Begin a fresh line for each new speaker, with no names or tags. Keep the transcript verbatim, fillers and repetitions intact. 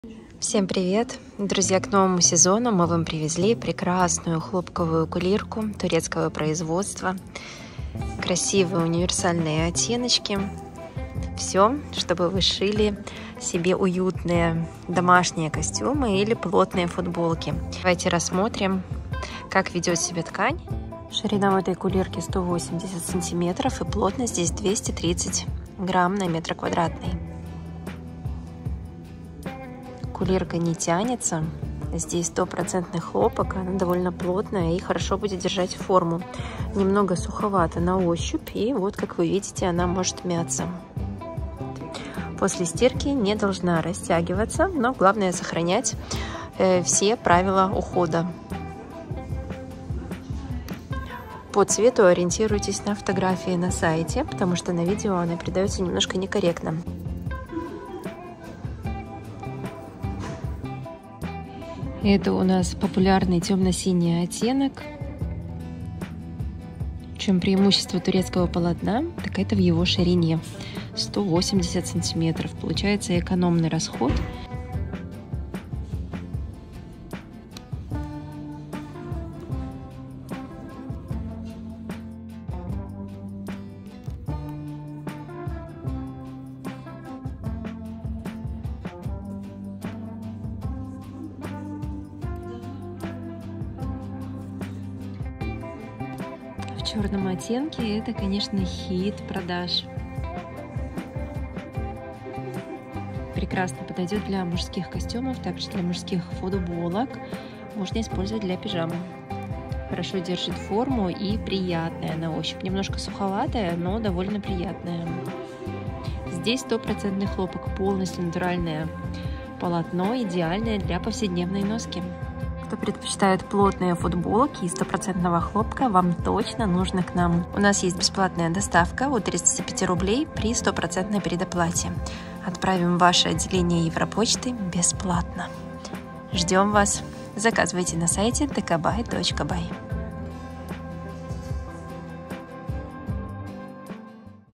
Всем привет! Друзья, к новому сезону мы вам привезли прекрасную хлопковую кулирку турецкого производства. Красивые универсальные оттеночки. Все, чтобы вы шили себе уютные домашние костюмы или плотные футболки. Давайте рассмотрим, как ведет себя ткань. Ширина в этой кулирке сто восемьдесят сантиметров и плотность здесь двести тридцать грамм на метр квадратный. Кулирка не тянется, здесь стопроцентный хлопок, она довольно плотная и хорошо будет держать форму. Немного суховато на ощупь, и вот, как вы видите, она может мяться. После стирки не должна растягиваться, но главное сохранять э, все правила ухода. По цвету ориентируйтесь на фотографии на сайте, потому что на видео она передается немножко некорректно. Это у нас популярный темно-синий оттенок. В чем преимущество турецкого полотна, так это в его ширине. сто восемьдесят сантиметров. Получается экономный расход. В черном оттенке это, конечно, хит продаж. Прекрасно подойдет для мужских костюмов, также для мужских футболок. Можно использовать для пижамы. Хорошо держит форму и приятная на ощупь. Немножко суховатая, но довольно приятная. Здесь стопроцентный хлопок, полностью натуральное полотно, идеальное для повседневной носки. Кто предпочитает плотные футболки из стопроцентного хлопка, вам точно нужно к нам. У нас есть бесплатная доставка от тридцати пяти рублей при стопроцентной предоплате. Отправим в ваше отделение Европочты бесплатно. Ждем вас. Заказывайте на сайте декабай точка бай.